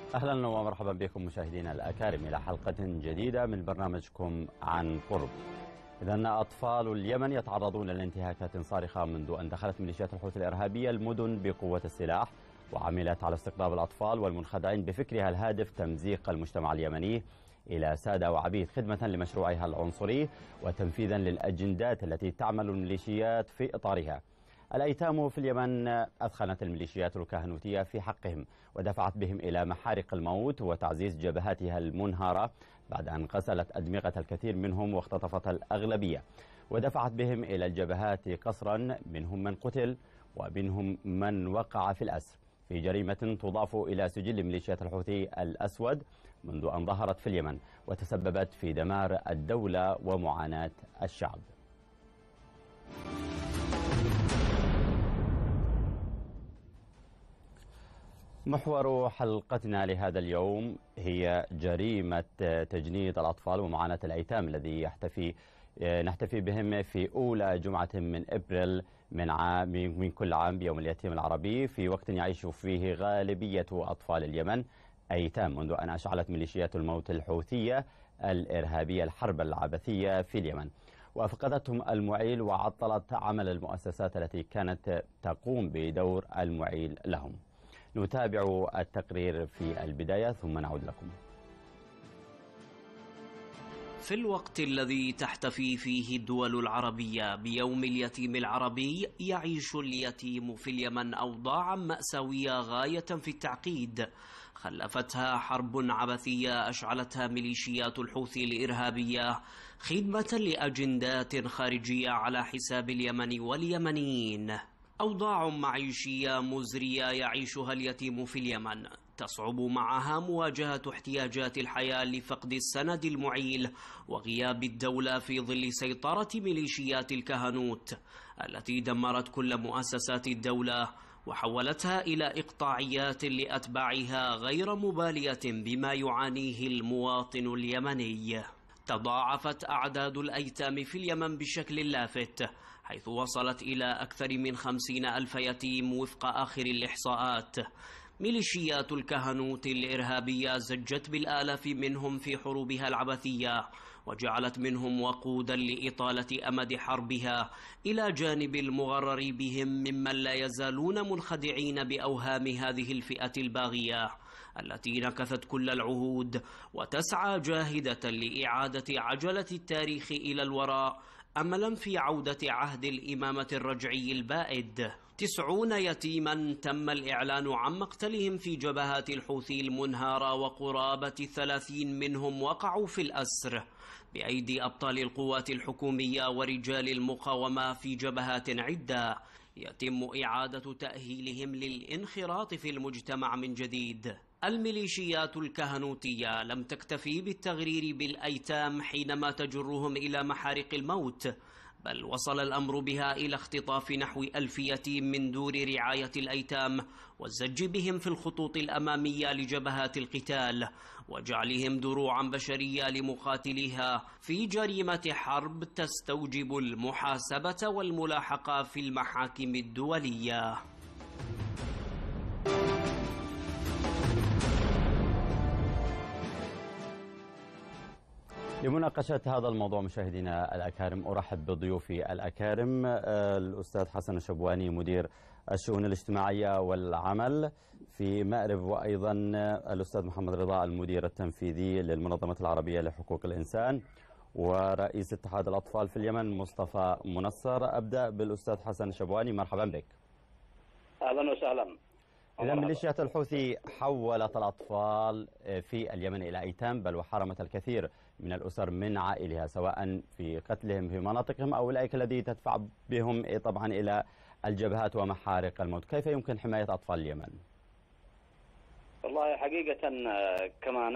أهلا ومرحبا بكم مشاهدينا الأكارم إلى حلقة جديدة من برنامجكم عن قرب. إذن أطفال اليمن يتعرضون لانتهاكات صارخة منذ أن دخلت ميليشيات الحوثي الإرهابية المدن بقوة السلاح، وعملت على استقطاب الأطفال والمنخدعين بفكرها الهادف تمزيق المجتمع اليمني إلى سادة وعبيد خدمة لمشروعها العنصري وتنفيذا للأجندات التي تعمل الميليشيات في إطارها. الأيتام في اليمن أثخنت الميليشيات الكهنوتية في حقهم ودفعت بهم إلى محارق الموت وتعزيز جبهاتها المنهارة بعد أن غسلت أدمغة الكثير منهم واختطفت الأغلبية، ودفعت بهم إلى الجبهات قسرا، منهم من قتل ومنهم من وقع في الأسر في جريمة تضاف إلى سجل ميليشيات الحوثي الأسود منذ أن ظهرت في اليمن وتسببت في دمار الدولة ومعاناة الشعب. محور حلقتنا لهذا اليوم هي جريمة تجنيد الأطفال ومعاناة الأيتام الذي نحتفي بهم في أولى جمعة من إبريل من كل عام بيوم اليتيم العربي، في وقت يعيش فيه غالبية أطفال اليمن أيتام منذ أن أشعلت ميليشيات الموت الحوثية الإرهابية الحرب العبثية في اليمن، وأفقدتهم المعيل وعطلت عمل المؤسسات التي كانت تقوم بدور المعيل لهم. نتابع التقرير في البداية ثم نعود لكم. في الوقت الذي تحتفي فيه الدول العربية بيوم اليتيم العربي، يعيش اليتيم في اليمن أوضاعا مأساوية غاية في التعقيد خلفتها حرب عبثية أشعلتها ميليشيات الحوثي الإرهابية خدمة لأجندات خارجية على حساب اليمن واليمنيين. أوضاع معيشية مزرية يعيشها اليتيم في اليمن تصعب معها مواجهة احتياجات الحياة لفقد السند المعيل وغياب الدولة في ظل سيطرة ميليشيات الكهنوت التي دمرت كل مؤسسات الدولة وحولتها إلى إقطاعيات لأتباعها غير مبالية بما يعانيه المواطن اليمني. تضاعفت أعداد الأيتام في اليمن بشكل لافت، حيث وصلت إلى أكثر من 50,000 يتيم وفق آخر الإحصاءات. ميليشيات الكهنوت الإرهابية زجت بالآلاف منهم في حروبها العبثية وجعلت منهم وقودا لإطالة أمد حربها، إلى جانب المغرر بهم ممن لا يزالون منخدعين بأوهام هذه الفئة الباغية التي نكثت كل العهود وتسعى جاهدة لإعادة عجلة التاريخ إلى الوراء أملا في عودة عهد الإمامة الرجعي البائد. 90 يتيما تم الإعلان عن مقتلهم في جبهات الحوثي المنهارة، وقرابة 30 منهم وقعوا في الأسر بأيدي أبطال القوات الحكومية ورجال المقاومة في جبهات عدة يتم إعادة تأهيلهم للانخراط في المجتمع من جديد. الميليشيات الكهنوتية لم تكتفي بالتغرير بالأيتام حينما تجرهم إلى محارق الموت، بل وصل الأمر بها إلى اختطاف نحو 1000 يتيم من دور رعاية الأيتام والزج بهم في الخطوط الأمامية لجبهات القتال وجعلهم دروعا بشرية لمقاتليها في جريمة حرب تستوجب المحاسبة والملاحقة في المحاكم الدولية. لمناقشة هذا الموضوع مشاهدينا الأكارم أرحب بضيوفي الأكارم، الأستاذ حسن الشبواني مدير الشؤون الاجتماعية والعمل في مأرب، وأيضا الأستاذ محمد رضا المدير التنفيذي للمنظمة العربية لحقوق الإنسان، ورئيس اتحاد الأطفال في اليمن مصطفى منصر. أبدأ بالأستاذ حسن الشبواني، مرحبا بك. أهلا وسهلا. إذا ميليشيات الحوثي حولت الأطفال في اليمن إلى أيتام، بل وحرمت الكثير من الأسر من عائلها، سواء في قتلهم في مناطقهم أو أولئك الذي تدفع بهم طبعا إلى الجبهات ومحارق الموت. كيف يمكن حماية أطفال اليمن؟ والله حقيقة كما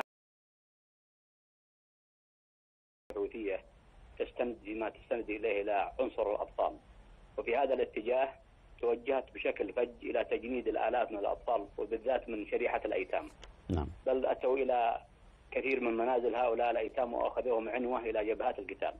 الحوثية تستند ما تستند إليه إلى عنصر الأطفال، وفي هذا الاتجاه توجهت بشكل فج إلى تجنيد الآلاف من الأطفال وبالذات من شريحة الأيتام. نعم. بل أتوا إلى كثير من منازل هؤلاء الأيتام وأخذوهم عنوة إلى جبهات القتال.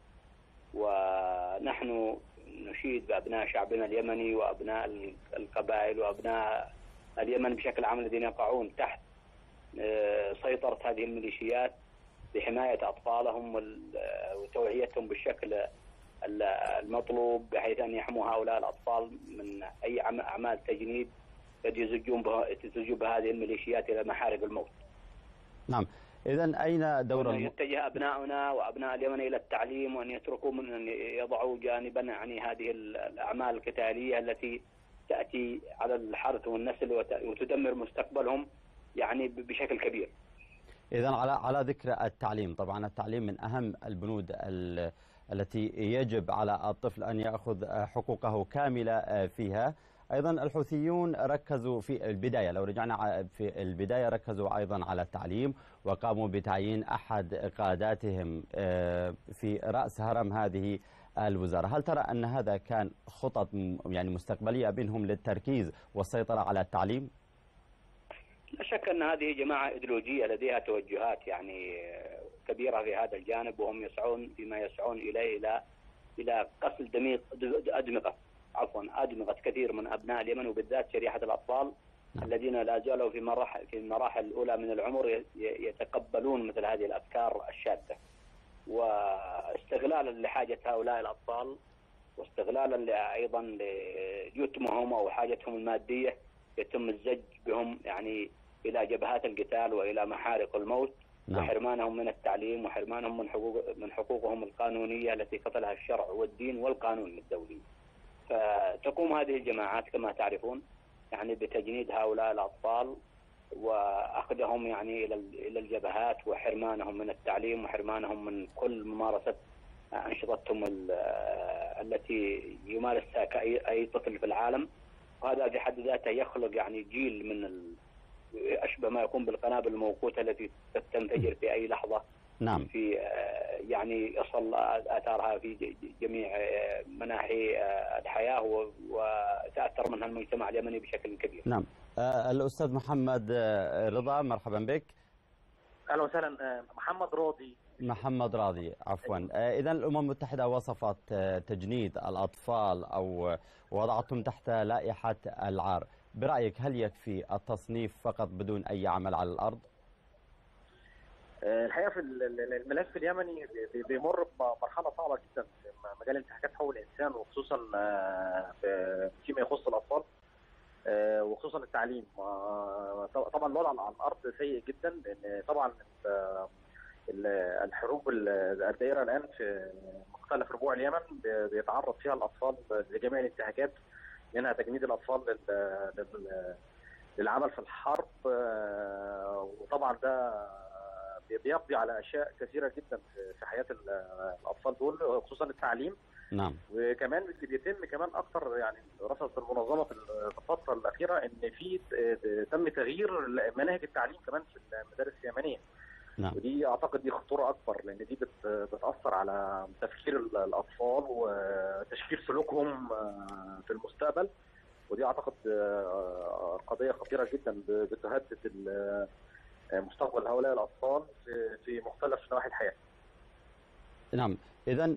ونحن نشيد بأبناء شعبنا اليمني وأبناء القبائل وأبناء اليمن بشكل عام الذين يقعون تحت سيطرة هذه الميليشيات بحماية أطفالهم وتوعيتهم بالشكل المطلوب، بحيث أن يحموا هؤلاء الأطفال من أي أعمال تجنيد قد يزجون بهذه الميليشيات إلى محارق الموت. نعم، إذن أين دور يتجه أبناؤنا وأبناء اليمن إلى التعليم، وأن يتركوا من أن يضعوا جانبا يعني هذه الأعمال القتالية التي تأتي على الحرث والنسل وتدمر مستقبلهم يعني بشكل كبير. إذن على ذكر التعليم، طبعا التعليم من أهم البنود التي يجب على الطفل أن يأخذ حقوقه كاملة فيها. أيضا الحوثيون ركزوا في البداية، لو رجعنا في البداية ركزوا أيضا على التعليم، وقاموا بتعيين أحد قاداتهم في رأس هرم هذه الوزارة. هل ترى أن هذا كان خطط يعني مستقبلية منهم للتركيز والسيطرة على التعليم؟ لا شك أن هذه جماعة إيديولوجية لديها توجهات يعني كبيرة في هذا الجانب، وهم يسعون بما يسعون إليه إلى قتل أدمغة كثير من أبناء اليمن، وبالذات شريحة الأطفال الذين لا زالوا في المراحل الأولى من العمر يتقبلون مثل هذه الأفكار الشاذة. واستغلالا لحاجة هؤلاء الأطفال، واستغلالا أيضا ليتمهم أو حاجتهم المادية، يتم الزج بهم يعني إلى جبهات القتال وإلى محارق الموت. وحرمانهم من التعليم، وحرمانهم من حقوقهم القانونية التي كفلها الشرع والدين والقانون الدولي. فتقوم هذه الجماعات كما تعرفون يعني بتجنيد هؤلاء الأطفال وأخذهم يعني إلى الجبهات، وحرمانهم من التعليم، وحرمانهم من كل ممارسة أنشطتهم التي يمارسها كأي طفل في العالم. وهذا في حد ذاته يخلق يعني جيل من أشبه ما يكون بالقنابل الموقوتة التي تنفجر في أي لحظة. نعم. في يعني يصل آثارها في جميع مناحي الحياة، وتأثر منها المجتمع اليمني بشكل كبير. نعم. الأستاذ محمد رضا، مرحبا بك. أهلا وسهلا. محمد راضي عفوا. إذن الأمم المتحدة وصفت تجنيد الأطفال أو وضعتهم تحت لائحة العار. برأيك هل يكفي التصنيف فقط بدون أي عمل على الأرض؟ الحقيقة في الملف اليمني بيمر بمرحلة صعبة جدا في مجال انتهاكات حقوق الإنسان، وخصوصا فيما يخص الأطفال، وخصوصا التعليم. طبعا الوضع على الأرض سيء جدا، لأن طبعا الحروب الدائرة الآن في مختلف ربوع اليمن بيتعرض فيها الأطفال لجميع الانتهاكات، منها تجنيد الأطفال للعمل في الحرب. وطبعا ده بيقضي على أشياء كثيرة جدا في حياة الأطفال دول، خصوصا التعليم. نعم. وكمان اللي بيتم كمان أكثر يعني رصدت المنظمة في الفترة الأخيرة إن في تم تغيير مناهج التعليم كمان في المدارس اليمنية. نعم. ودي أعتقد دي خطورة أكبر، لأن دي بتأثر على تفكير الأطفال وتشكيل سلوكهم في المستقبل. ودي أعتقد قضية خطيرة جدا بتهدد مستقبل هؤلاء الأطفال في مختلف نواحي الحياة. نعم. إذن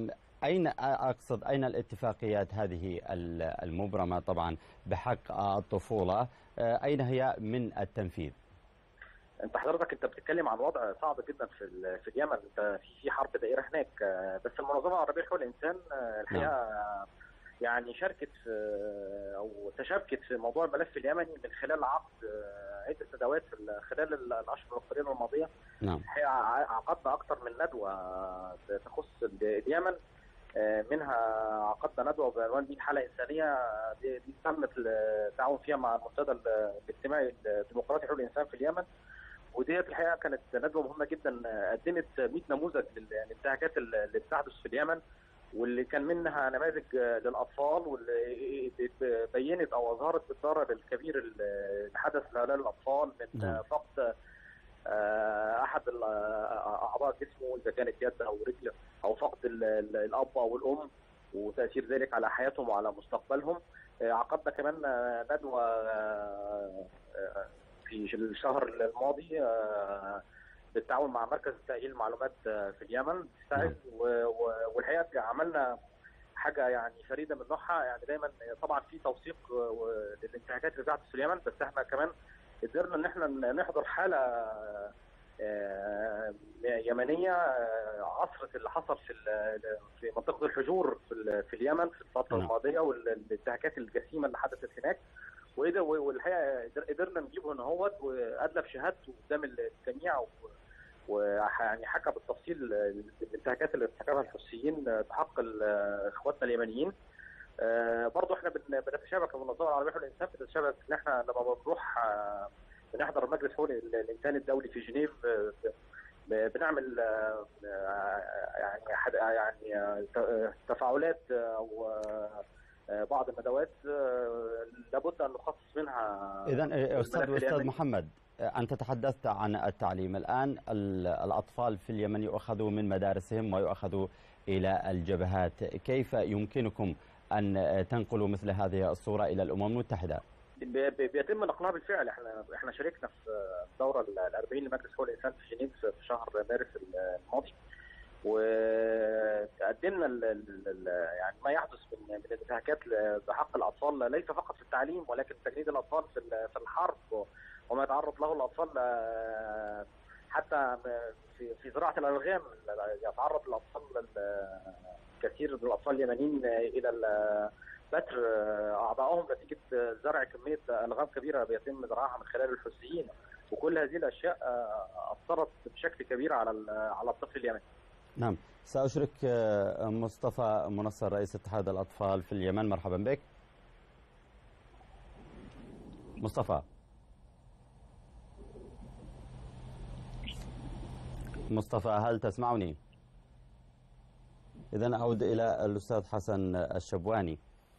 أين الاتفاقيات هذه المبرمة طبعا بحق الطفولة، أين هي من التنفيذ؟ انت حضرتك بتتكلم عن وضع صعب جدا في اليمن. انت في حرب دائره هناك، بس المنظمه العربيه لحقوق الانسان الحقيقه يعني شاركت او تشابكت في موضوع الملف اليمني من خلال عقد عده ندوات خلال الاشهر القليله الماضيه. نعم. الحقيقه عقدنا اكثر من ندوه تخص اليمن، منها عقدنا ندوه بعنوان 100 حاله انسانيه. دي تم التعاون فيها مع المنتدى الاجتماعي الديمقراطي لحقوق الانسان في اليمن. وديت الحقيقه كانت ندوه مهمه جدا، قدمت 100 نموذج للانتهاكات اللي بتحدث في اليمن، واللي كان منها نماذج للاطفال، واللي بينت او اظهرت الضرر الكبير اللي حدث لهؤلاء الاطفال من فقد احد اعضاء جسمه، اذا كانت يد او رجل، او فقد الاب او الام، وتاثير ذلك على حياتهم وعلى مستقبلهم. عقدنا كمان ندوه في الشهر الماضي بالتعاون مع مركز تأهيل المعلومات في اليمن ساعد. والحقيقه عملنا حاجه يعني فريده من نوعها. يعني دايما طبعا في توثيق للانتهاكات اللي بتحدث في اليمن، بس احنا كمان قدرنا ان احنا نحضر حاله يمنيه عصرت اللي حصل في منطقه الحجور في اليمن في الفتره الماضيه، والانتهاكات الجسيمه اللي حدثت هناك. والحقيقه قدرنا نجيبه هنا اهوت، وادلى بشهادته قدام الجميع، ويعني حكى بالتفصيل الانتهاكات اللي ارتكبها الحوثيين بحق اخواتنا اليمنيين. برضه احنا بنتشابك المنظمه العربيه لحقوق الانسان، بنتشابك ان احنا لما بنروح بنحضر مجلس حقوق الانسان الدولي في جنيف، بنعمل يعني تفاعلات او بعض الندوات لابد ان نخصص منها. اذا استاذ محمد، انت تحدثت عن التعليم. الان الاطفال في اليمن يؤخذوا من مدارسهم ويؤخذوا الى الجبهات، كيف يمكنكم ان تنقلوا مثل هذه الصوره الى الامم المتحده؟ بيتم نقلها بالفعل. احنا شاركنا في الدوره ال40 لمجلس حقوق الانسان في جنيف في شهر مارس الماضي، وقدمنا يعني ما يحدث من الانتهاكات بحق الاطفال، ليس فقط في التعليم ولكن تجنيد الاطفال في الحرب، وما يتعرض له الاطفال حتى في زراعه الالغام. يتعرض الاطفال كثير من الاطفال اليمنيين الى بتر اعضائهم نتيجه زرع كميه الغام كبيره بيتم زراعها من خلال الحوثيين، وكل هذه الاشياء اثرت بشكل كبير على الطفل اليمني. نعم، سأشرك مصطفى منصر رئيس اتحاد الأطفال في اليمن. مرحبا بك مصطفى، هل تسمعني؟ إذن أعود إلى الأستاذ حسن الشبواني.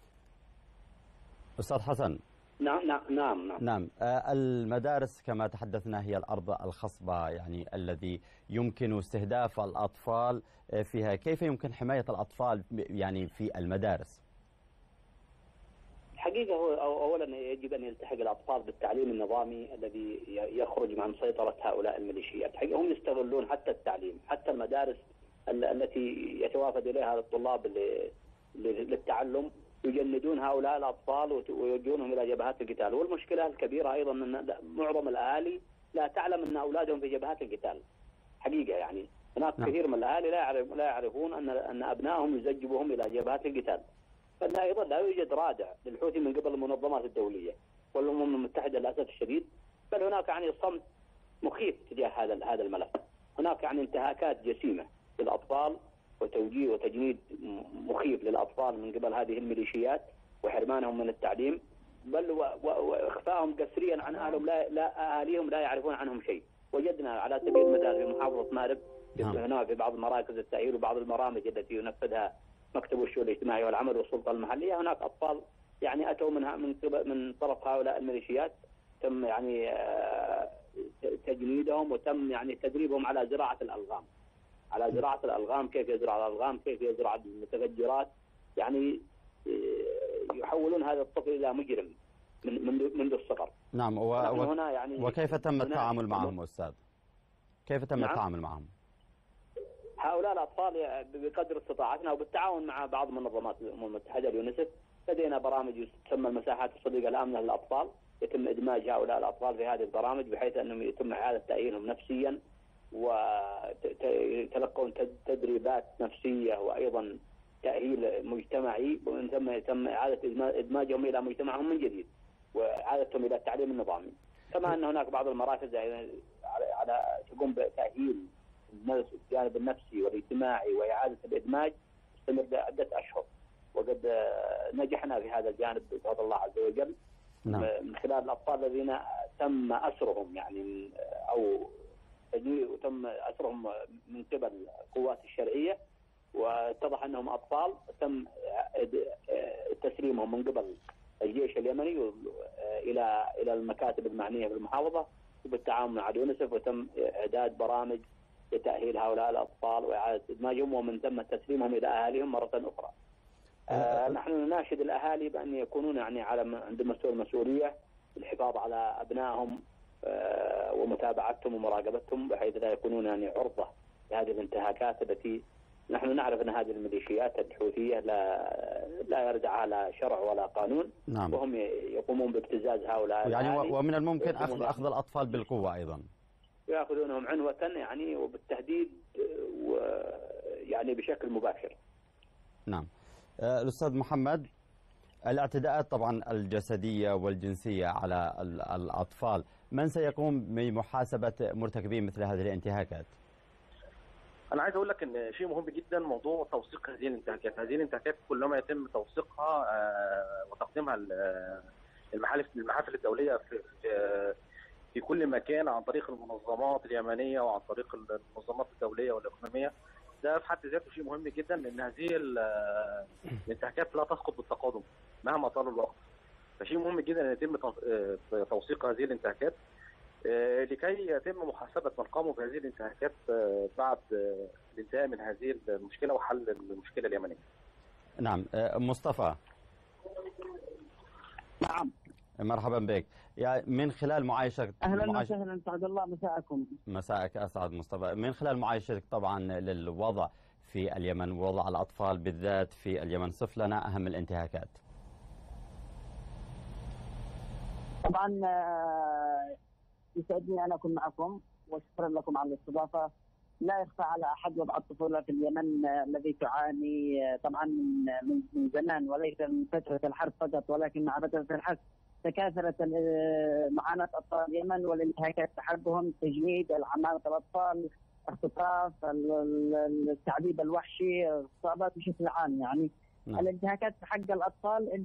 أستاذ حسن. نعم. المدارس كما تحدثنا هي الأرض الخصبة، يعني الذي يمكن استهداف الأطفال فيها. كيف يمكن حماية الأطفال يعني في المدارس؟ الحقيقة هو أولا يجب أن يلتحق الأطفال بالتعليم النظامي الذي يخرج عن سيطرة هؤلاء الميليشيات. حقيقة هم يستغلون حتى التعليم، حتى المدارس التي يتوافد إليها الطلاب للتعلم، يجندون هؤلاء الأطفال ويوجهونهم إلى جبهات القتال. والمشكلة الكبيرة أيضا أن معظم الأهالي لا تعلم أن أولادهم في جبهات القتال. حقيقة يعني هناك كثير من الأهالي لا يعرفون أن أبنائهم يزجبهم إلى جبهات القتال. فلا أيضا لا يوجد رادع للحوثي من قبل المنظمات الدولية والأمم المتحدة للأسف الشديد، بل هناك يعني صمت مخيف تجاه هذا الملف. هناك يعني انتهاكات جسيمة للأطفال وتوجيه وتجنيد مخيف للأطفال من قبل هذه الميليشيات، وحرمانهم من التعليم، بل وإخفائهم قسريا عن أهلهم. أهاليهم لا يعرفون عنهم شيء. وجدنا على سبيل المثال في محافظة مأرب هنا في بعض مراكز التأهيل وبعض البرامج التي ينفذها مكتب الشؤون الاجتماعية والعمل والسلطة المحلية، هناك أطفال يعني أتوا من طرف هؤلاء الميليشيات، تم يعني تجنيدهم وتم يعني تدريبهم على زراعة الألغام. كيف يزرع الألغام، كيف يزرع المتفجرات. يعني يحولون هذا الطفل إلى مجرم منذ الصغر. نعم. هنا يعني وكيف تم التعامل معهم أستاذ؟ كيف تم التعامل معهم؟ هؤلاء الأطفال بقدر استطاعتنا وبالتعاون مع بعض منظمات الأمم المتحدة اليونسف لدينا برامج تسمى المساحات الصديقة الآمنة للأطفال، يتم إدماج هؤلاء الأطفال في هذه البرامج بحيث أنهم يتم إعادة تأهيلهم نفسيا، ويتلقون تدريبات نفسية وأيضا تأهيل مجتمعي، ومن ثم يتم إعادة إدماجهم إلى مجتمعهم من جديد وإعادتهم إلى التعليم النظامي. كما أن هناك بعض المراكز على تقوم بتأهيل الجانب النفسي والاجتماعي وإعادة الإدماج تستمر عدة أشهر، وقد نجحنا في هذا الجانب بفضل الله عز وجل. من خلال الأطفال الذين تم أسرهم يعني أو وتم أسرهم من قبل القوات الشرعية، واتضح أنهم أطفال، تم تسليمهم من قبل الجيش اليمني إلى المكاتب المعنية في المحافظة وبالتعاون مع اليونسف، وتم إعداد برامج لتأهيل هؤلاء الأطفال وإعادة إدماجهم ومن ثم تسليمهم إلى أهاليهم مرة أخرى. نحن نناشد الأهالي بأن يكونون يعني عند المسؤولية الحفاظ على أبنائهم ومتابعتهم ومراقبتهم بحيث لا يكونون يعني عرضة لهذه الانتهاكات التي نحن نعرف أن هذه الميليشيات الحوثية لا يرجع لا شرع ولا قانون. نعم. وهم يقومون بابتزاز هؤلاء يعني ومن الممكن أخذ الأطفال بالقوة أيضا. يأخذونهم عنوة يعني وبالتهديد يعني بشكل مباشر. نعم. الأستاذ محمد، الاعتداءات طبعا الجسدية والجنسية على الأطفال، من سيقوم بمحاسبة مرتكبي مثل هذه الانتهاكات؟ أنا عايز أقول لك إن شيء مهم جدا موضوع توثيق هذه الانتهاكات. هذه الانتهاكات كلما يتم توثيقها وتقديمها للمحافل الدولية في كل مكان عن طريق المنظمات اليمنية وعن طريق المنظمات الدولية والإقليمية، ده في حد ذاته شيء مهم جدا، لأن هذه الانتهاكات لا تسقط بالتقادم مهما طال الوقت. فشيء مهم جدا أن يتم توثيق هذه الانتهاكات لكي يتم محاسبة من قاموا بهذه الانتهاكات بعد الانتهاء من هذه المشكلة وحل المشكلة اليمنية. نعم. مصطفى. نعم. مرحبا بك. يعني من خلال معايشتك. أهلا وسهلا، سعد الله مساءكم. مساءك أسعد مصطفى. من خلال معايشتك طبعا للوضع في اليمن ووضع الأطفال بالذات في اليمن، صف لنا أهم الانتهاكات. طبعا يسعدني أن أكون معكم وشكرا لكم على الاستضافة. لا يخفى على أحد وضع الطفولة في اليمن الذي تعاني طبعا من زمان، وليس من فترة الحرب فقط، ولكن مع فترة الحرب تكاثرت معاناة أطفال اليمن والانتهاكات تحربهم، تجنيد، العمالة الأطفال، اختطاف، التعذيب الوحشي، اغتصابات بشكل عام. يعني الانتهاكات حق الأطفال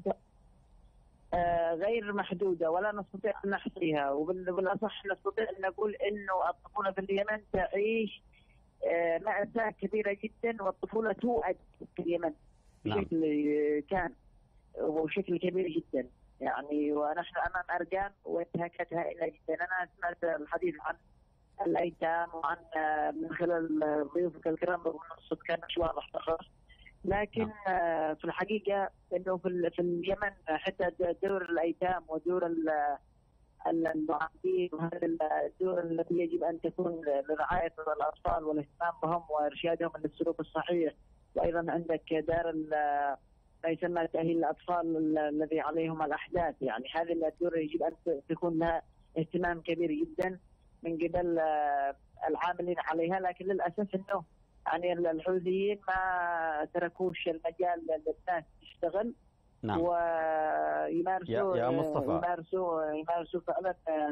غير محدودة ولا نستطيع أن نحصيها، وبالأصح نستطيع أن نقول إنه الطفولة في اليمن تعيش مأساة كبيرة جدا، والطفولة توأد في اليمن بشكل كان وشكل كبير جدا يعني. ونحن أمام أرقام وانتهاكات هائلة جدا. أنا سمعت الحديث عن الأيتام وعن من خلال ضيوفك الكرام الصوت كان مش واضح فقط، لكن في الحقيقة إنه في اليمن حتى دور الأيتام ودور المعاقين وهذه الدور التي يجب أن تكون لرعاية الأطفال والاهتمام بهم وإرشادهم للسلوك الصحيح. وأيضا عندك دار ما يسمى تأهيل الأطفال الذي عليهم الأحداث. يعني هذه الدور يجب أن تكون لها اهتمام كبير جدا من قبل العاملين عليها، لكن للأسف إنه يعني الحوثيين ما تركوش المجال للناس تشتغل. نعم. ويمارسوا يا مصطفى يمارسوا فعلا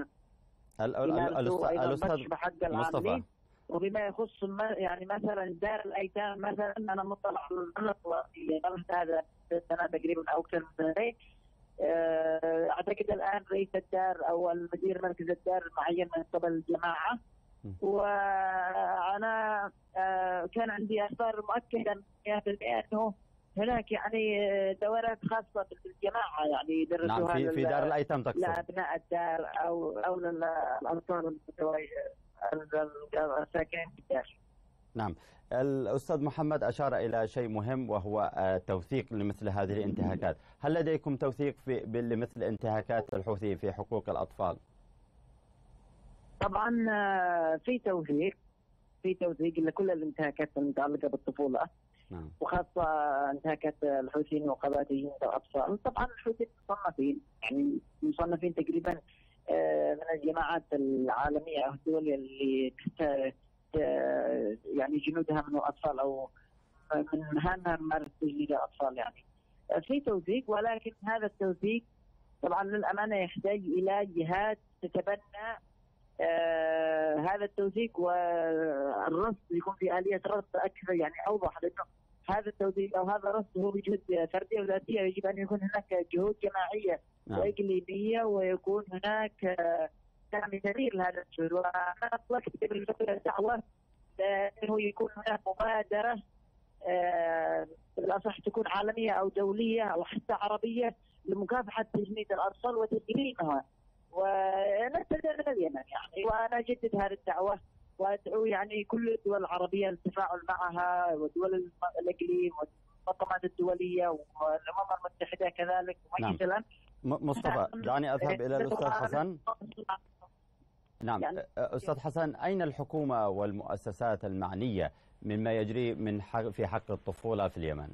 الأستاذ حق العاملين. وبما يخص يعني مثلا دار الأيتام مثلا، أنا مطلع على الغلط هذا السنة تقريبا أو أكثر من سنتين. أعتقد الآن رئيس الدار أو المدير مركز الدار معين من قبل الجماعة، وأنا كان عندي أخبار مؤكدة 100% أنه هناك يعني دورات خاصة بالجماعة يعني يدرسوها. نعم. في دار الأيتام تقصد؟ لأبناء الدار أو للأطفال الساكنين في الدار. نعم. الأستاذ محمد أشار إلى شيء مهم وهو توثيق لمثل هذه الانتهاكات. هل لديكم توثيق لمثل انتهاكات الحوثي في حقوق الأطفال؟ طبعا في توثيق لكل الانتهاكات المتعلقة بالطفولة. نعم. وخاصة انتهاكات الحوثيين وقبائليين الأطفال. طبعا الحوثيين مصنفين تقريبا من الجماعات العالمية أو الدول اللي يعني جنودها من الأطفال أو من مهامها ممارسة تجنيد الأطفال. يعني في توثيق، ولكن هذا التوثيق طبعا للأمانة يحتاج إلى جهات تتبنى هذا التوثيق، والرصد يكون في آلية رصد أكثر يعني أوضح، لأنه هذا التوثيق أو هذا الرصد هو بجهود فردية وذاتية. يجب أن يكون هناك جهود جماعية وإقليمية، ويكون هناك دعم كبير لهذا الجهود. وأنا أطلقت قبل فترة دعوة أنه يكون هناك مبادرة بالأصح تكون عالمية أو دولية أو حتى عربية لمكافحة تجنيد الأطفال وتجريمها، ونبتدأ من اليمن يعني. وأنا أجدد هذه الدعوة وأدعو يعني كل الدول العربية للتفاعل معها، ودول الإقليم والمنظمات الدولية والأمم المتحدة كذلك. نعم. مصطفى، دعني أذهب إلى الأستاذ حسن. نعم. أستاذ حسن، أين الحكومة والمؤسسات المعنية مما يجري في حق الطفولة في اليمن؟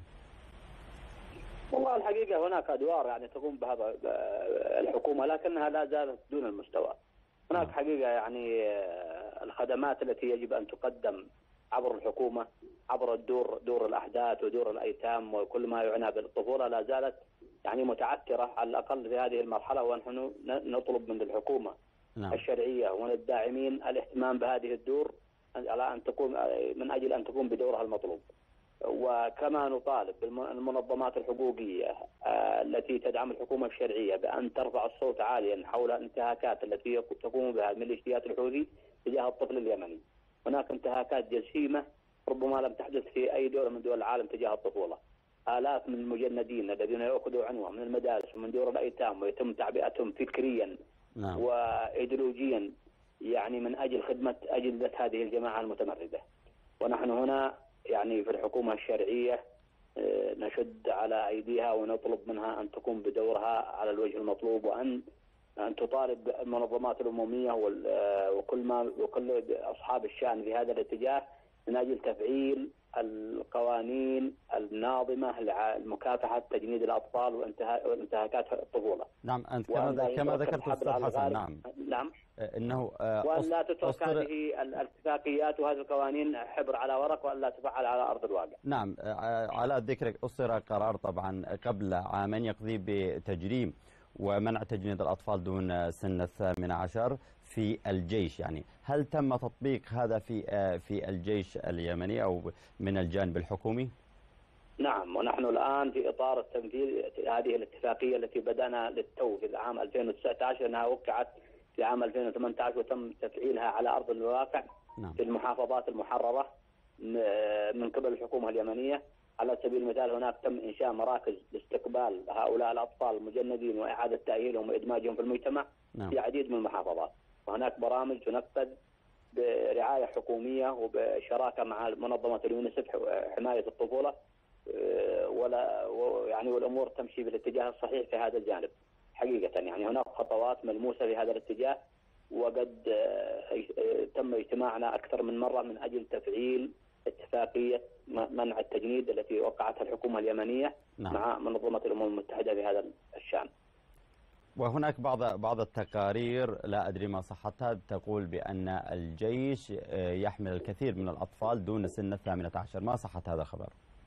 والله الحقيقة هناك أدوار يعني تقوم بهذا الحكومة، لكنها لا زالت دون المستوى. هناك حقيقة يعني الخدمات التي يجب أن تقدم عبر الحكومة، عبر دور الأحداث ودور الأيتام وكل ما يعنى بالطفولة، لا زالت يعني متعثرة على الأقل في هذه المرحلة. ونحن نطلب من الحكومة الشرعية ومن الداعمين الاهتمام بهذه الدور على أن تقوم من أجل أن تقوم بدورها المطلوب. وكما نطالب بالمنظمات الحقوقية التي تدعم الحكومة الشرعية بأن ترفع الصوت عاليا حول الانتهاكات التي تقوم بها ميليشيات الحوثي تجاه الطفل اليمني. هناك انتهاكات جسيمة ربما لم تحدث في أي دولة من دول العالم تجاه الطفولة. آلاف من المجندين الذين يأخذوا عنوة من المدارس ومن دور الأيتام ويتم تعبئتهم فكريا وإيديولوجيا يعني من أجل خدمة أجندة هذه الجماعة المتمردة. ونحن هنا يعني في الحكومة الشرعية نشد على أيديها ونطلب منها أن تقوم بدورها على الوجه المطلوب، وأن تطالب المنظمات الأممية وكل أصحاب الشأن في هذا الاتجاه من أجل تفعيل القوانين الناظمة لمكافحة تجنيد الأطفال وانتهاكات الطفولة. نعم، أنت كما ذكرت أستاذ حسن. نعم إنه وأن لا تترك هذه الاتفاقيات وهذه القوانين حبر على ورق، وأن لا تفعل على أرض الواقع. نعم، على ذكرك أصدر قرار طبعا قبل عامين يقضي بتجريم ومنع تجنيد الأطفال دون سن 18 في الجيش. يعني هل تم تطبيق هذا في الجيش اليمني أو من الجانب الحكومي؟ نعم، ونحن الآن في إطار التنفيذ هذه الاتفاقية التي بدأنا للتو في العام 2019 أنها وقعت في عام 2018 وتم تفعيلها على أرض الواقع في المحافظات المحررة من قبل الحكومة اليمنية. على سبيل المثال هناك تم إنشاء مراكز لاستقبال هؤلاء الأطفال المجندين وإعادة تأهيلهم وإدماجهم في المجتمع في عديد من المحافظات. وهناك برامج تنفذ برعاية حكومية وبشراكة مع منظمة اليونيسف حماية الطفولة، والأمور تمشي بالاتجاه الصحيح في هذا الجانب حقيقة. يعني هناك خطوات ملموسة في هذا الاتجاه، وقد تم اجتماعنا أكثر من مرة من أجل تفعيل اتفاقية منع التجنيد التي وقعتها الحكومة اليمنية مع منظمة الأمم المتحدة في هذا الشأن. وهناك بعض التقارير لا أدري ما صحتها تقول بأن الجيش يحمل الكثير من الأطفال دون سن 18. ما صحة هذا الخبر؟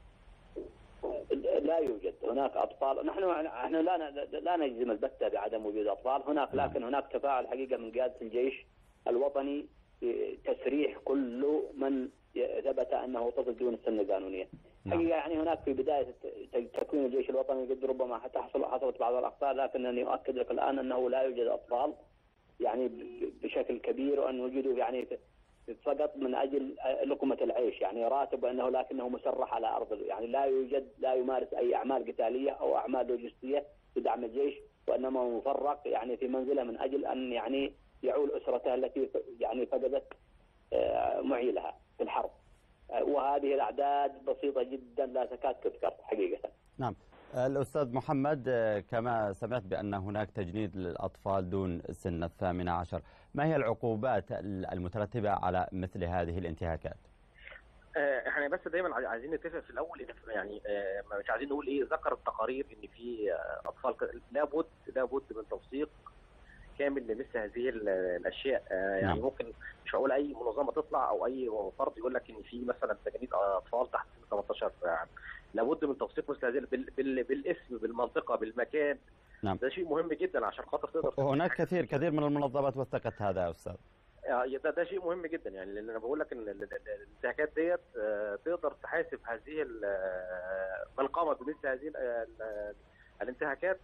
لا يوجد هناك أطفال. نحن لا نجزم البتة بعدم وجود أطفال هناك، لكن هناك تفاعل حقيقة من قيادة الجيش الوطني تسريح كل من ثبت أنه طفل دون السن القانونية. حقيقة يعني هناك في بداية تكوين الجيش الوطني قد ربما حصلت بعض الأخطاء، لكنني أؤكد لك الآن أنه لا يوجد أطفال يعني بشكل كبير، وأن وجدوا يعني فقط من أجل لقمة العيش يعني راتب، وأنه لكنه مسرح على أرض يعني لا يمارس أي أعمال قتالية أو أعمال لوجستية بدعم الجيش، وإنما مفرق يعني في منزله من أجل أن يعني يعول أسرته التي يعني فقدت معيلها في الحرب. وهذه الأعداد بسيطة جدا لا تكاد تذكر حقيقة. نعم. الأستاذ محمد، كما سمعت بأن هناك تجنيد للأطفال دون سن 18، ما هي العقوبات المترتبة على مثل هذه الانتهاكات؟ احنا بس دايما عايزين نتفق في الاول يعني مش عايزين نقول ايه. ذكر التقارير ان في اطفال لابد من توثيق كامل لمثل هذه الاشياء. يعني ممكن مش هقول اي منظمه تطلع او اي فرد يقول لك ان في مثلا تجنيد اطفال تحت سن 18 عام. لابد من توثيق مثل هذه بالاسم بالمنطقه بالمكان. ده شيء مهم جدا عشان خاطر تقدر. وهناك كثير من المنظمات وثقت هذا يا استاذ. ده شيء مهم جدا. يعني لان انا بقول لك ان الانتهاكات ديت تقدر تحاسب هذه من قام بمثل هذه الانتهاكات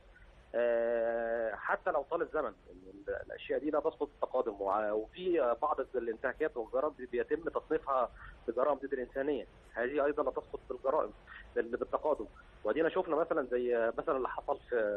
حتى لو طال الزمن. الاشياء دي لا تسقط التقادم، وفي بعض الانتهاكات والجرائم بيتم تصنيفها بجرائم ضد الانسانيه، هذه ايضا لا تسقط بالجرائم بالتقادم. ودينا شفنا مثلا زي مثلا اللي حصل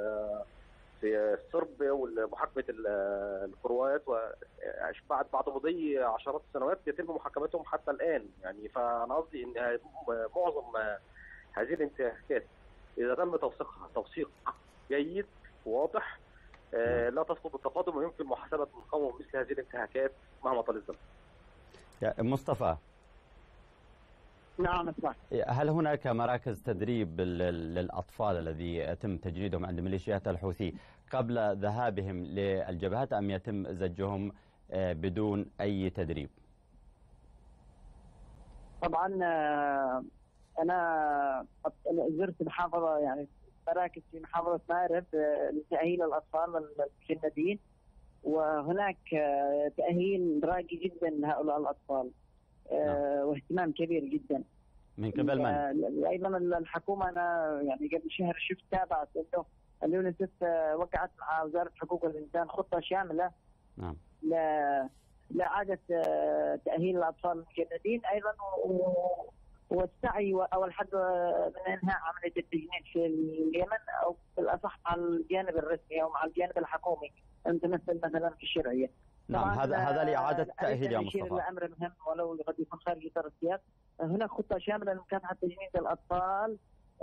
في الصرب ومحاكمه الكروات، بعد مضي عشرات السنوات يتم محاكمتهم حتى الان. يعني فانا قصدي ان معظم هذه الانتهاكات اذا تم توثيقها توثيق جيد واضح لا تسقط بالتقادم، ويمكن محاسبه من قاموا بمثل هذه الانتهاكات مهما طال الزمن. مصطفى، نعم صح. هل هناك مراكز تدريب للأطفال الذي يتم تجنيدهم عند ميليشيات الحوثي قبل ذهابهم للجبهات، أم يتم زجهم بدون أي تدريب؟ طبعا أنا زرت محافظة، يعني مراكز في محافظة مأرب لتأهيل الأطفال المجندين، وهناك تأهيل راقي جدا لهؤلاء الأطفال واهتمام كبير جدا من قبل من؟ أيضا الحكومة. أنا يعني قبل شهر شفت تابعت أنه اليونيسف وقعت مع وزارة حقوق الإنسان خطة شاملة نعم لإعادة تأهيل الأطفال المجندين أيضا، والسعي أو الحد من إنهاء عملية التجنيد في اليمن، أو بالأصح مع الجانب الرسمي أو مع الجانب الحكومي المتمثل مثلا في الشرعية. نعم هذا لإعادة التأهيل يا مصطفى. إلى أمر مهم ولو قد يكون خارج إطار السياق. هناك خطة شاملة لمكافحة تجنيد الأطفال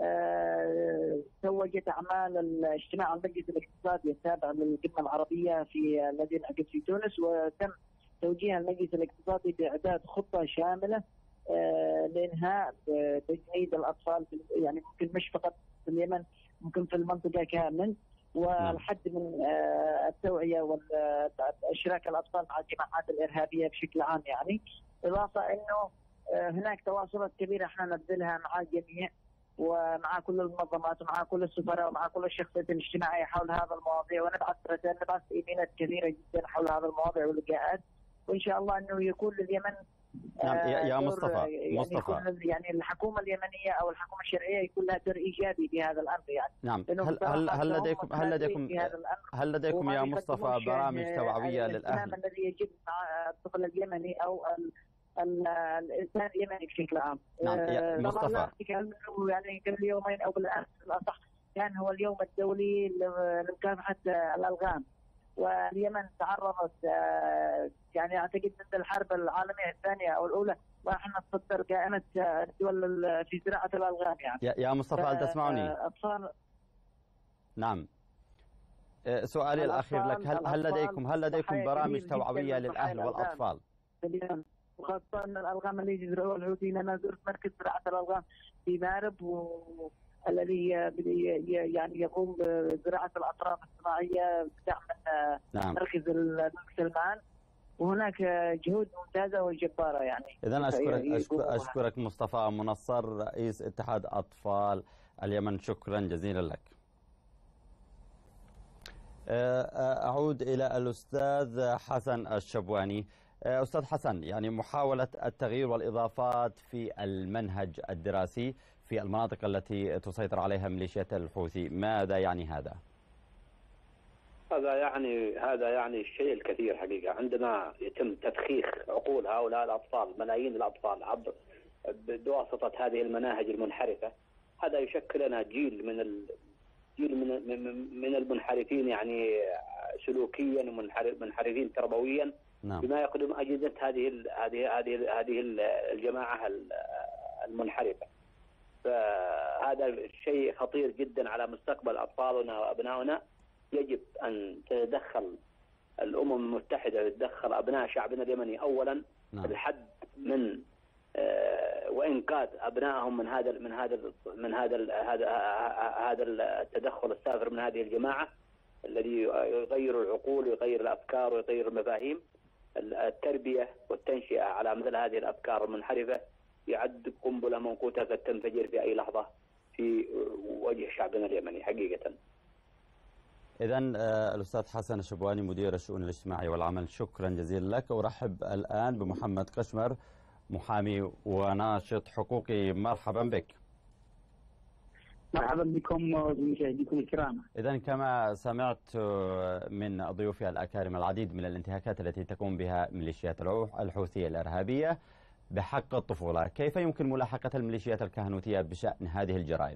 توجت أعمال الاجتماع المجلس الاقتصادي التابع للقمة العربية في الذي انعقد في تونس، وتم توجيه المجلس الاقتصادي بإعداد خطة شاملة لإنهاء تجنيد الأطفال، يعني ممكن مش فقط في اليمن، ممكن في المنطقة كامل، والحد من التوعية وإشراك الأطفال مع الجماعات الإرهابية بشكل عام. يعني إضافة أنه هناك تواصلات كبيرة احنا نبذلها مع الجميع ومع كل المنظمات ومع كل السفراء ومع كل الشخصيات الاجتماعية حول هذا المواضيع، ونبعث رسائل، نبعث إيميلات كثيرة جدا حول هذا المواضيع واللقاءات، وإن شاء الله أنه يكون لليمن نعم يا مصطفى يعني الحكومة اليمنية أو الحكومة الشرعية يكون لها دور إيجابي بهذا الأمر. يعني نعم هل لديكم يا مصطفى برامج توعوية للأهل الذي يجب مع الطفل اليمني أو الإنسان اليمني بشكل عام؟ نعم مصطفى، يعني قبل يومين أو بالأمس الأصح كان هو اليوم الدولي لمكافحة الألغام، واليمن تعرضت يعني اعتقد منذ الحرب العالميه الثانيه او الاولى ونحن نتصدر كائنه الدول في زراعه الالغام. يعني يا مصطفى هل تسمعني؟ اطفال. نعم سؤالي الاخير لك، هل لديكم برامج توعويه للاهل والاطفال؟ وخاصه الالغام اللي يزرعوها الحوثيين. انا زرت مركز زراعه الالغام في مأرب الذي يعني يقوم بزراعه الاطراف الصناعيه بدعم من مركز الملك سلمان، وهناك جهود ممتازه وجباره. يعني اذا اشكرك مصطفى منصر رئيس اتحاد اطفال اليمن، شكرا جزيلا لك. اعود الى الاستاذ حسن الشبواني. استاذ حسن، يعني محاوله التغيير والاضافات في المنهج الدراسي في المناطق التي تسيطر عليها ميليشيات الحوثي، ماذا يعني هذا؟ هذا يعني الشيء الكثير حقيقة. عندما يتم تدخيخ عقول هؤلاء الأطفال، ملايين الأطفال، عبر بواسطة هذه المناهج المنحرفة، هذا يشكل لنا جيل من المنحرفين، يعني سلوكيا ومنحرفين تربويا، نعم. بما يقدم أجندة هذه الجماعة المنحرفة. فهذا شيء خطير جدا على مستقبل أطفالنا وأبنائنا. يجب أن تتدخل الأمم المتحدة، تتدخل أبناء شعبنا اليمني أولا، نعم. الحد من وإنقاذ أبنائهم هذا التدخل السافر من هذه الجماعة الذي يغير العقول ويغير الأفكار ويغير المفاهيم. التربية والتنشئة على مثل هذه الأفكار المنحرفة يعد قنبلة موقوتة قد تنفجر في أي لحظة في وجه شعبنا اليمني حقيقة. إذن الأستاذ حسن الشبواني مدير الشؤون الاجتماعية والعمل، شكرا جزيلا لك. أرحب الآن بمحمد قشمر، محامي وناشط حقوقي، مرحبا بك. مرحبا بكم وبمشاهديكم الكرام. إذن كما سمعت من ضيوفي الأكارم العديد من الانتهاكات التي تقوم بها ميليشيات الحوثية الإرهابية بحق الطفولة، كيف يمكن ملاحقة الميليشيات الكهنوتية بشأن هذه الجرائم؟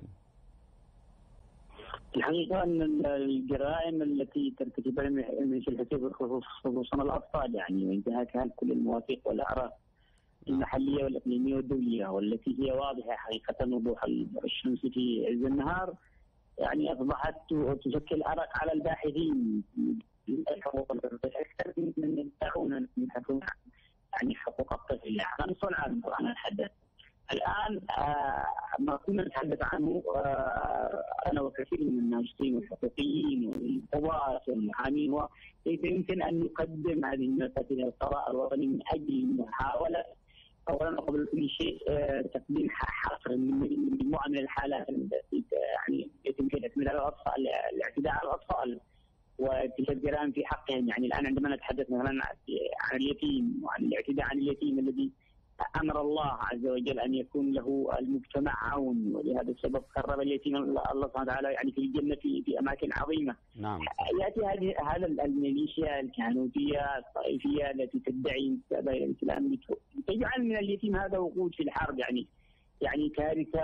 الحقيقة أن الجرائم التي ترتكبها الميليشيا الحوثية خصوصا الأطفال يعني وانتهاكها لكل المواثيق والأعراف المحلية والإقليمية والدولية، والتي هي واضحة حقيقة وضوح الشمس في عز النهار، يعني أصبحت تشكل عرق على الباحثين أكثر من يدعون من حكومة يعني حقوق الطفل. يعني العالم طبعا أتحدث الآن ما كنا نتحدث عنه أنا وكثير من الناشطين والحقوقيين والقضاة والمحامين، كيف يمكن أن نقدم هذه الملفات إلى القضاء الوطني من أجل محاولة أولا قبل كل شيء تقديم حصر لمجموعة من الحالات التي يعني يتم فيها الاعتماد على الأطفال، الاعتداء على الأطفال وارتكاب جرائم في حقهم. يعني الآن عندما نتحدث مثلا عن اليتيم وعن الاعتداء عن اليتيم الذي أمر الله عز وجل أن يكون له المجتمع عون، ولهذا السبب قرب اليتيم الله سبحانه وتعالى يعني في الجنة في أماكن عظيمة. نعم. يأتي هذا الميليشيا الكهنوتية الطائفية التي تدعي انتسابها إلى الإسلام تجعل من اليتيم هذا وقود في الحرب، يعني كارثة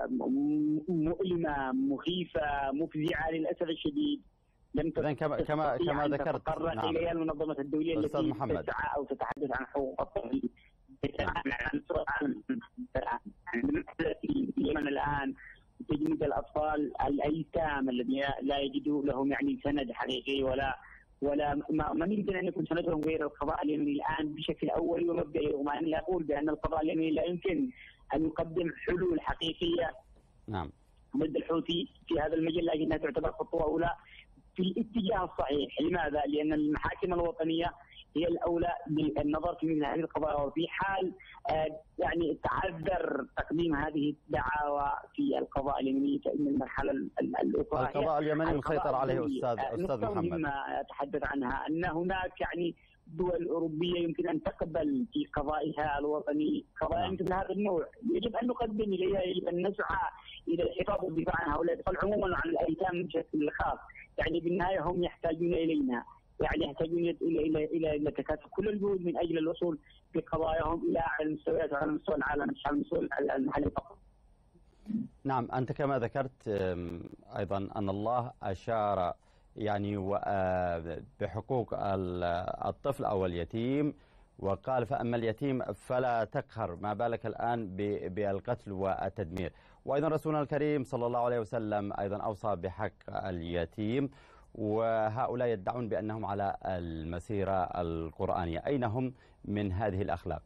مؤلمة مخيفة مفزعة للأسف الشديد. كما ذكرت إليها المنظمة الدولية التي تسعى أو تتحدث عن حقوق الطفل في اليمن الآن، تجنيد الأطفال الأيتام الذين لا يجدوا لهم يعني سند حقيقي ولا ما يمكن أن يكون سندهم غير القضاء اليمني الآن بشكل أولي ومبدئي. ومع أني أقول بأن القضاء اليمني لا يمكن أن يقدم حلول حقيقية نعم ضد الحوثي في هذا المجال، لكنها تعتبر خطوة أولى في الاتجاه الصحيح. لماذا؟ لأن المحاكم الوطنية هي الأولى بالنظر في مثل هذه القضايا، وفي حال يعني تعذر تقديم هذه الدعاوى في القضاء اليمني فإن المرحلة الأخرى القضاء اليمني مسيطر عليه أستاذ محمد. مما أتحدث عنها أن هناك يعني دول أوروبية يمكن أن تقبل في قضائها الوطني قضايا مثل هذا النوع، يجب أن نقدم إليها، يجب أن نسعى إلى الحفاظ والدفاع عن هؤلاء الأطفال عموما وعن الأيتام بشكل خاص. يعني بالنهاية هم يحتاجون إلينا، يعني يحتاجون إلى تكاتف كل الجهود من أجل الوصول بقضاياهم إلى أعلى المستويات وعلى مستوى العالم مش على مستوى المحلي فقط. نعم، أنت كما ذكرت أيضا أن الله أشار يعني بحقوق الطفل أو اليتيم، وقال فأما اليتيم فلا تقهر، ما بالك الآن بالقتل والتدمير. وأيضا رسولنا الكريم صلى الله عليه وسلم أيضا أوصى بحق اليتيم، وهؤلاء يدعون بأنهم على المسيرة القرآنية. أين هم من هذه الأخلاق؟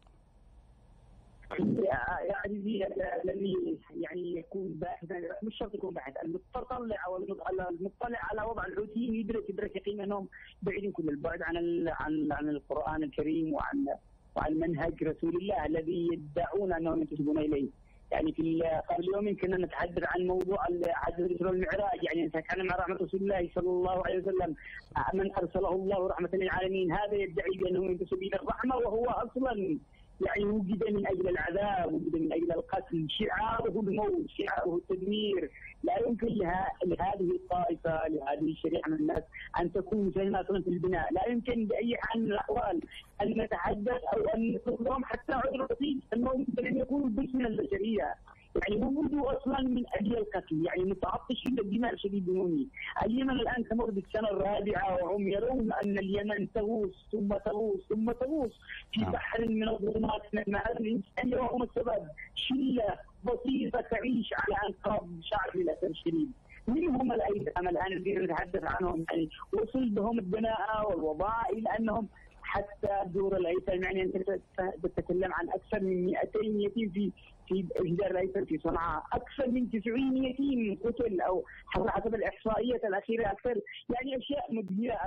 يعني الذي يعني يكون باحثا مش شرط يكون باحث، المتطلع او المطلع على وضع الحوثيين يدرك يقينا انهم بعيدين كل البعد عن القرآن الكريم وعن منهج رسول الله الذي يدعون انهم ينتسبون اليه. يعني قبل يوم كنا نتحدث عن موضوع حديث الإسراء والمعراج، يعني نتكلم عن رحمة رسول الله صلى الله عليه وسلم من أرسله الله رحمة للعالمين، هذا يدعي بأنه ينتسب إلى الرحمة وهو أصلا يعني وجد من أجل العذاب، وجد من أجل القتل، شعاره الموت، شعاره التدمير. لا يمكن لهذه الطائفة، لهذه الشريحة من الناس أن تكون مساهمة في البناء. لا يمكن بأي حال من الأحوال أن نتحدث أو أن نطلب لهم حتى عذر بسيط أنهم يمكن أن يكونوا جزء من البشرية. يعني وجدوا اصلا من اجل القتل، يعني متعطشين بالدماء شديد دوني. اليمن الان تمر بالسنه الرابعه وهم يرون ان اليمن تغوص ثم تغوص ثم تغوص في بحر من الظلمات من المآسي الانسانيه، وهم السبب. شله بسيطه تعيش على انقاض شعب للاسف الشديد. منهم الايتام الان الذين نتحدث عنهم، يعني وصل بهم الدناءه والوضاء الى انهم حتى دور الايتام، يعني انت تتكلم عن اكثر من 200 يتيم في إهدار الأيتام في صنعاء، أكثر من 90 يتيم قتل أو حسب الإحصائيات الأخيرة أكثر. يعني أشياء مذهلة،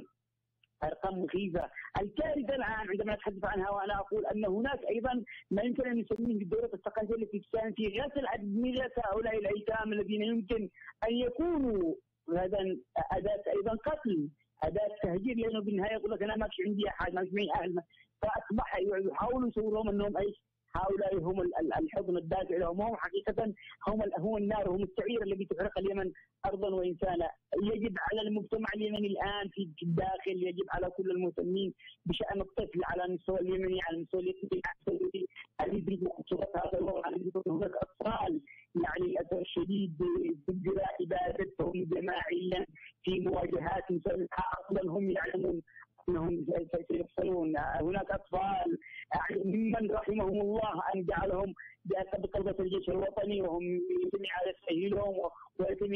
أرقام مخيفة. الكارثة الآن عندما نتحدث عنها وأنا أقول أن هناك أيضا ما يمكن أن نسميه بالدورة الثقافية التي تساهم في غسل أدمغة هؤلاء الأيتام الذين يمكن أن يكونوا هذا أداة أيضا قتل، أداة تهجير، لأنه بالنهاية يقول لك أنا ما في عندي أحد، ما في معي أهل، فأصبح يحاولوا يصورهم أنهم أيش؟ هؤلاء هم الحضن الدافع لهم، هم حقيقة هم النار، هم السعير الذي تحرق اليمن أرضا وإنسانا. يجب على المجتمع اليمني الآن في الداخل، يجب على كل المهتمين بشأن الطفل على المستوى اليمني، على المستوى اليمني، أن يدركوا خطورة هذا الوضع، أن يدركوا هناك أطفال يعني للأسف الشديد تجرى إبادتهم جماعيا في مواجهات أصلا هم يعلمون أنهم سيفصلون. هناك أطفال ممن رحمهم الله أن جعلهم بقلبة الجيش الوطني، وهم يتم على تأهيلهم ويتم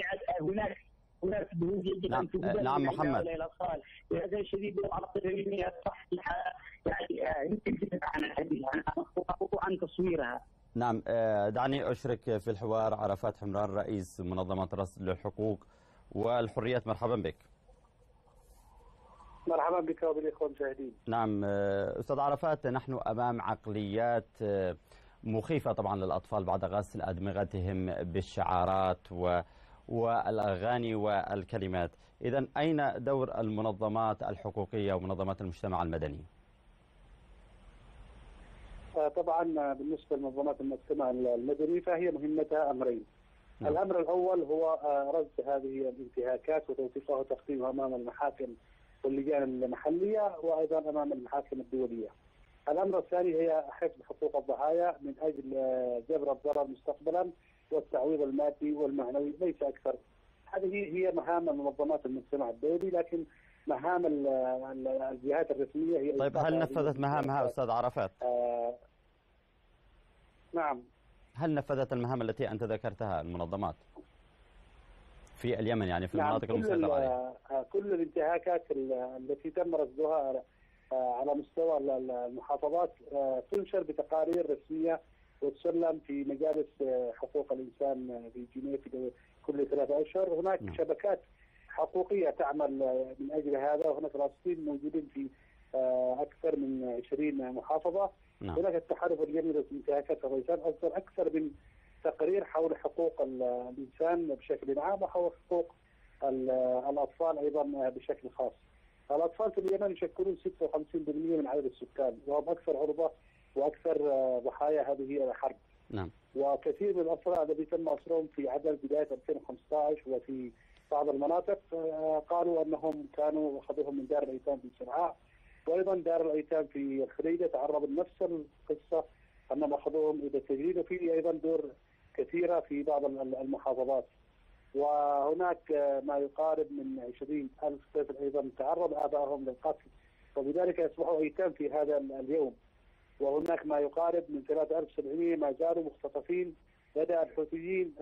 هناك دهوج يجب أن تبذل. نعم محمد. الأطفال لهذا الشديد العرض الصحيحة يعني يمكن عن تصويرها. نعم، دعني أشرك في الحوار عرفات حمران رئيس منظمة رصد للحقوق والحريات. مرحبا بك. مرحبا بك وبالإخوة المشاهدين. نعم أستاذ عرفات، نحن أمام عقليات مخيفة طبعا للأطفال بعد غسل أدمغتهم بالشعارات والأغاني والكلمات. إذن أين دور المنظمات الحقوقية ومنظمات المجتمع المدني؟ طبعا بالنسبة لمنظمات المجتمع المدني فهي مهمتها أمرين. الأمر الأول هو رصد هذه الانتهاكات وتوثيقها وتقديمها أمام المحاكم واللجان المحلية وأيضا أمام المحاكم الدولية. الأمر الثاني هي حفظ حقوق الضحايا من أجل جبر الضرر مستقبلا والتعويض المادي والمعنوي ليس أكثر. هذه هي مهام منظمات المجتمع الدولي، لكن مهام الجهات الرسمية هي. طيب هل نفذت مهامها أستاذ عرفات؟ نعم. هل نفذت المهام التي أنت ذكرتها المنظمات في اليمن، يعني في المناطق المسيطرة عليها؟ كل الانتهاكات التي تم رصدها على مستوى المحافظات تنشر بتقارير رسمية وتسلم في مجالس حقوق الإنسان في جنيف كل 3 أشهر. هناك شبكات حقوقية تعمل من أجل هذا، وهناك راصدين موجودين في أكثر من 20 محافظة. هناك التحالف اليمني للانتهاكات الإنسان أصدر أكثر من تقرير حول حقوق الإنسان بشكل عام وحول حقوق الأطفال أيضا بشكل خاص. الأطفال في اليمن يشكلون 56% من عدد السكان، وهم أكثر عرضة وأكثر ضحايا هذه الحرب. نعم. وكثير من الأسرى الذي تم أسرهم في عدد بداية 2015 وفي بعض المناطق قالوا أنهم كانوا أخذوهم من دار الأيتام في صنعاء، وأيضا دار الأيتام في الخليجة تعرضوا لنفس القصة أنهم أخذوهم إلى التجريد، وفي أيضا دور كثيرة في بعض المحافظات. وهناك ما يقارب من 20,000 طفل أيضا تعرض آبائهم للقتل، وبذلك يصبحوا أيتام في هذا اليوم. وهناك ما يقارب من 3700 ما زالوا مختطفين لدى الحوثيين،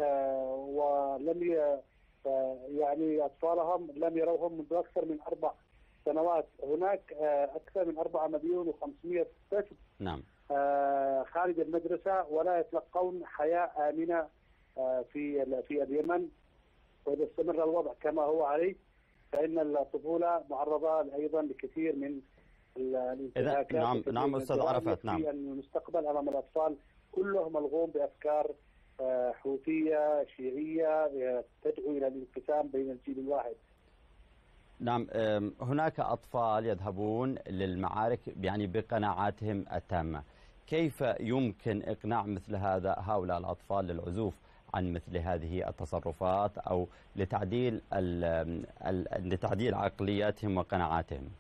ولم يعني أطفالهم لم يروهم منذ أكثر من 4 سنوات. هناك أكثر من 4,500,000 طفل نعم خارج المدرسة ولا يتلقون حياة آمنة في اليمن. وإذا استمر الوضع كما هو عليه فإن الطفولة معرضة أيضا لكثير من الانتهاكات. نعم أستاذ عرفات. نعم. في المستقبل أمام الأطفال كلهم ملغوم بأفكار حوثية شيعية تدعو إلى الانقسام بين الجيل الواحد. نعم، هناك أطفال يذهبون للمعارك يعني بقناعاتهم التامة. كيف يمكن إقناع مثل هؤلاء الأطفال للعزوف عن مثل هذه التصرفات أو لتعديل عقلياتهم وقناعاتهم؟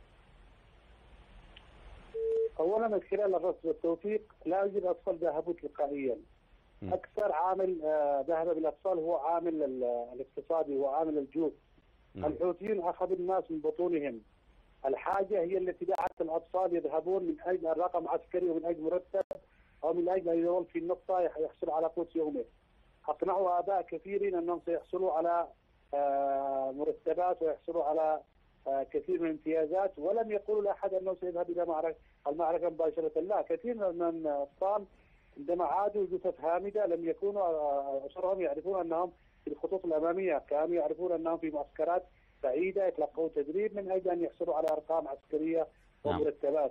أولا من خلال الرصد والتوثيق لا يوجد أطفال ذهبوا تلقائيا. أكثر عامل ذهب بالأطفال هو عامل الاقتصادي وعامل الجوع. الحوثيين أخذوا الناس من بطونهم. الحاجة هي التي دعت الأطفال يذهبون من أجل رقم عسكري ومن أجل مرتب أو من أجل أن يظل في النقطة يحصل على قوت يومه. أقنعوا آباء كثيرين أنهم سيحصلوا على مرتبات ويحصلوا على كثير من الامتيازات، ولم يقولوا لأحد أنه سيذهب إلى المعركة مباشرة. لا، كثير من الأطفال عندما عادوا جثث هامدة لم يكونوا أسرهم يعرفون أنهم في الخطوط الأمامية، كانوا يعرفون أنهم في معسكرات بعيدة يتلقوا تدريب من أجل أن يحصلوا على أرقام عسكرية ومرتبات.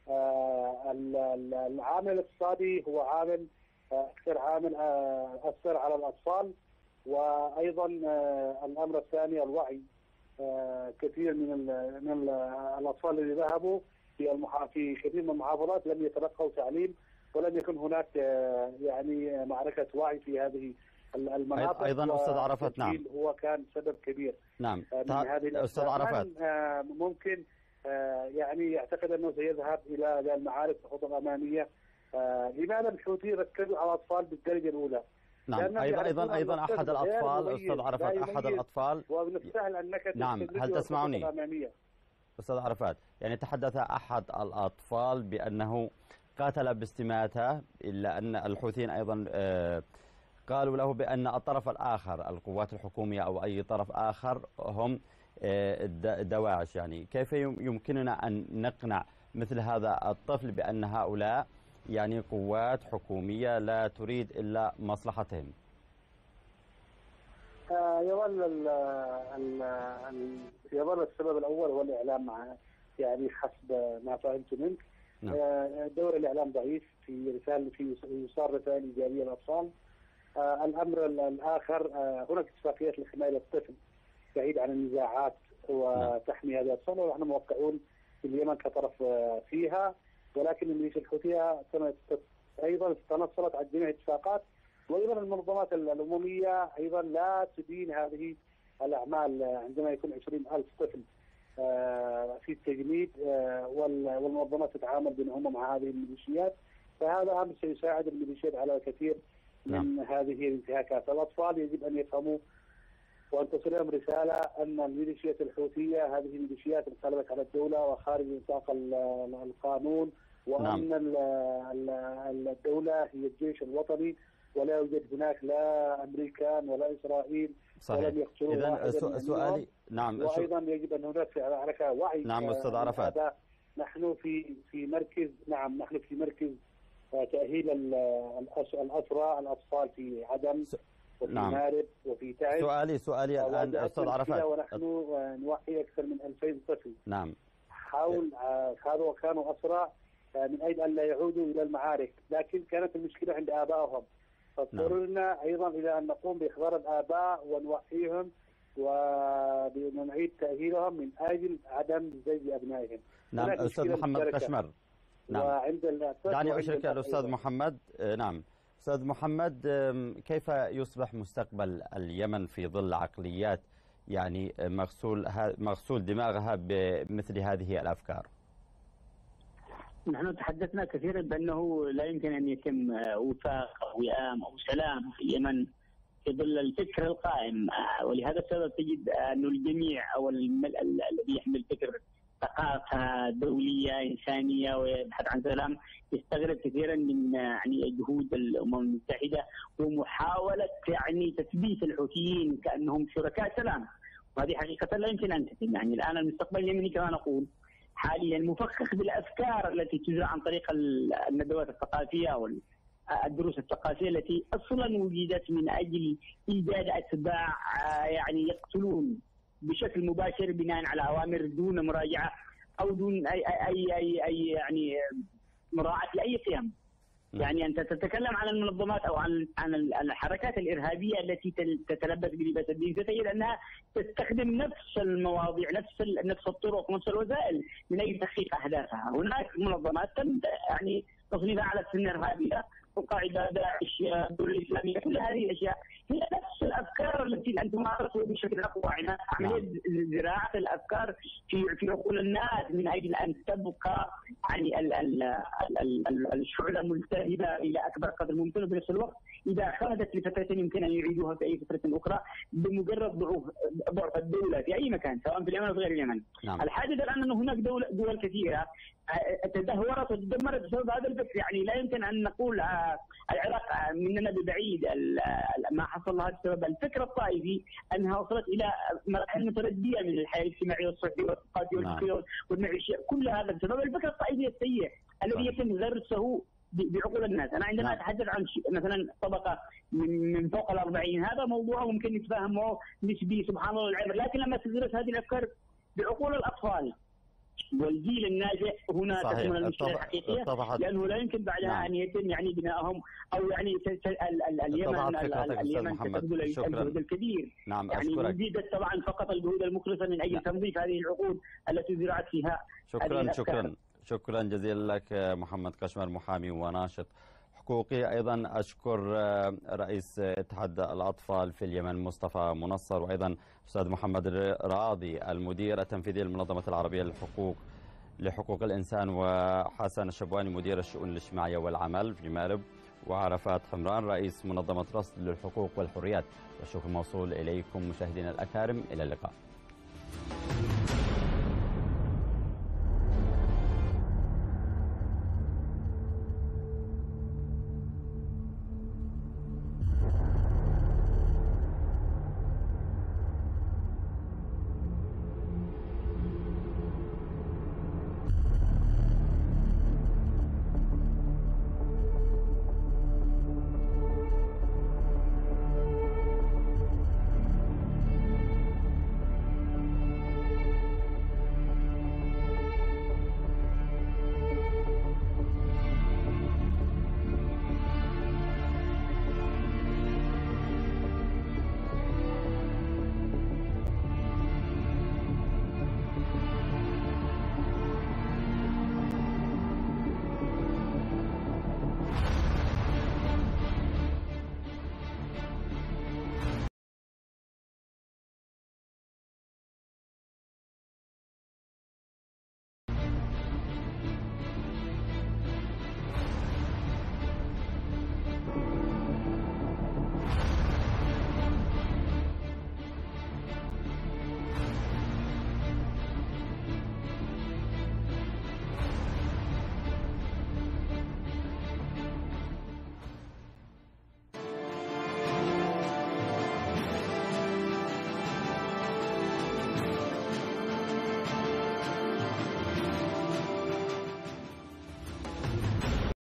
العامل الاقتصادي هو عامل أكثر عامل أثر على الأطفال. وأيضا الأمر الثاني الوعي. كثير من الأطفال الذين ذهبوا في كثير من المحافظات لم يتلقوا تعليم ولم يكن هناك يعني معركة وعي في هذه المناطق. أيضا أستاذ عرفات. نعم، هو كان سبب كبير. نعم أستاذ عرفات. ممكن يعني يعتقد أنه سيذهب إلى المعارك الخطوط الأمامية. لماذا الحوثي ركزوا على الأطفال بالدرجة الأولى؟ نعم، أيضا أحد الأطفال أستاذ عرفات، أحد الأطفال. ومن السهل أنك نعم، هل تسمعني أستاذ عرفات؟ يعني تحدث أحد الأطفال بأنه قاتل باستماتة، إلا أن الحوثيين أيضا قالوا له بأن الطرف الآخر القوات الحكومية أو أي طرف آخر هم دواعش. يعني كيف يمكننا أن نقنع مثل هذا الطفل بأن هؤلاء يعني قوات حكومية لا تريد إلا مصلحتهم؟ يظل السبب الأول هو الإعلام، مع يعني حسب ما فهمت منك. دور الإعلام ضعيف في يصار رسائل إيجابية للأطفال. الأمر الآخر، هناك اتفاقيات لحماية الطفل بعيد عن النزاعات وتحمي هذه الأطفال، ونحن موقعون في اليمن كطرف فيها، ولكن الميليشيا الحوثية أيضا تنصلت عن جميع الاتفاقات، وأيضا المنظمات الأممية أيضا لا تدين هذه الأعمال عندما يكون 20,000 طفل في التجنيد، والمنظمات تتعامل بينهم مع هذه الميليشيات، فهذا أمر سيساعد الميليشيات على الكثير من هذه الانتهاكات. الأطفال يجب أن يفهموا وأن تصل لهم رسالة أن الميليشيات الحوثية هذه ميليشيات انقلبت على الدولة وخارج نطاق القانون، وأن الدولة هي الجيش الوطني، ولا يوجد هناك لا أمريكان ولا إسرائيل. صحيح. ولم يقتلوا إذن سؤالي، نعم، وأيضا يجب أن هناك وعي. نعم أستاذ عرفات. نحن في مركز تأهيل الأسرى الأطفال في عدن وفي مارب وفي تعز. سؤالي الآن أستاذ عرفات، ونحن نوعي أكثر من 2000 طفل نعم حول كانوا أسرى من أجل أن لا يعودوا إلى المعارك، لكن كانت المشكلة عند آبائهم، فاضطررنا أيضا إلى أن نقوم بإخبار الآباء ونوعيهم ونعيد تأهيلهم من أجل عدم زي أبنائهم. نعم أستاذ محمد كشمر. نعم دعني أشرك الأستاذ محمد. نعم أستاذ محمد، كيف يصبح مستقبل اليمن في ظل عقليات يعني مغسول دماغها بمثل هذه الأفكار؟ نحن تحدثنا كثيرا بأنه لا يمكن أن يتم وفاق أو وئام أو سلام في اليمن في ظل الفكر القائم، ولهذا السبب تجد أن الجميع أو الذي يحمل فكر ثقافة دولية إنسانية ويبحث عن سلام يستغرب كثيرا من يعني جهود الأمم المتحدة ومحاولة يعني تثبيت الحوثيين كأنهم شركاء سلام، وهذه حقيقة لا يمكن أن تتم. يعني الآن المستقبل اليمني كما نقول حاليا مفخخ بالأفكار التي تجرى عن طريق الندوات الثقافية أو الدروس الثقافية التي أصلا وجدت من أجل إيجاد أتباع يعني يقتلون بشكل مباشر بناء على أوامر دون مراجعة أو دون أي يعني مراعاة لأي قيم. يعني أنت تتكلم عن المنظمات أو عن الحركات الإرهابية التي تتلبس بلباس الدين، ستجد أنها تستخدم نفس المواضيع نفس الطرق نفس الوسائل من أجل تحقيق أهدافها. هناك منظمات تم يعني تصنيفها على السنة الإرهابية، القاعدة، داعش، الدولة الإسلامية، كل هذه الأشياء هي نفس الأفكار التي أن تمارسها بشكل أقوى، عملية زراعة الأفكار في عقول الناس من أجل أن تبقى يعني الشعلة ملتهبة إلى أكبر قدر ممكن، وبنفس الوقت إذا خرجت لفترة يمكن أن يعيدوها في أي فترة أخرى بمجرد ضعف الدولة في أي مكان سواء في اليمن أو غير اليمن. الحادث الآن أن هناك دول كثيرة تدهورت وتدمرت بسبب هذا الفكر. يعني لا يمكن أن نقول العراق مننا ببعيد، ما حصل لها بسبب الفكر الطائفي أنها وصلت إلى مراحل متردية من الحياة الاجتماعية والصحية والثقافية والفكرية والمعيشية، كل هذا بسبب الفكر الطائفي السيء الذي يتم غرسه بعقول الناس. أنا عندما أتحدث عن مثلا طبقة من فوق 40 هذا موضوع ممكن نتفاهمه نسبي سبحان الله العبر، لكن لما تدرس هذه الأفكار بعقول الأطفال والجيل الناجح هنا تكون المشكلة الحقيقية، لأنه لا يمكن بعدها أن يتم يعني بنائهم أو يعني اليمن تبذل الجهد الكبير. يعني وجدت طبعا فقط الجهود المخلصة من أجل تنظيف هذه العقود التي زرعت فيها. شكرا جزيلا لك محمد كشمر، محامي وناشط حقوقي. أيضا أشكر رئيس اتحاد الأطفال في اليمن مصطفى منصر، وأيضا أستاذ محمد راضي المدير التنفيذي للمنظمة العربية لحقوق الإنسان، وحسن الشبواني مدير الشؤون الاجتماعية والعمل في مارب، وعرفات حمران رئيس منظمة رصد للحقوق والحريات. والشكر موصول إليكم مشاهدينا الأكارم، إلى اللقاء.